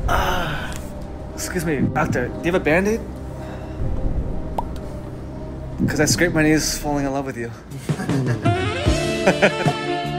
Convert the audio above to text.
Excuse me, doctor, do you have a Band-Aid? Because I scraped my knees falling in love with you.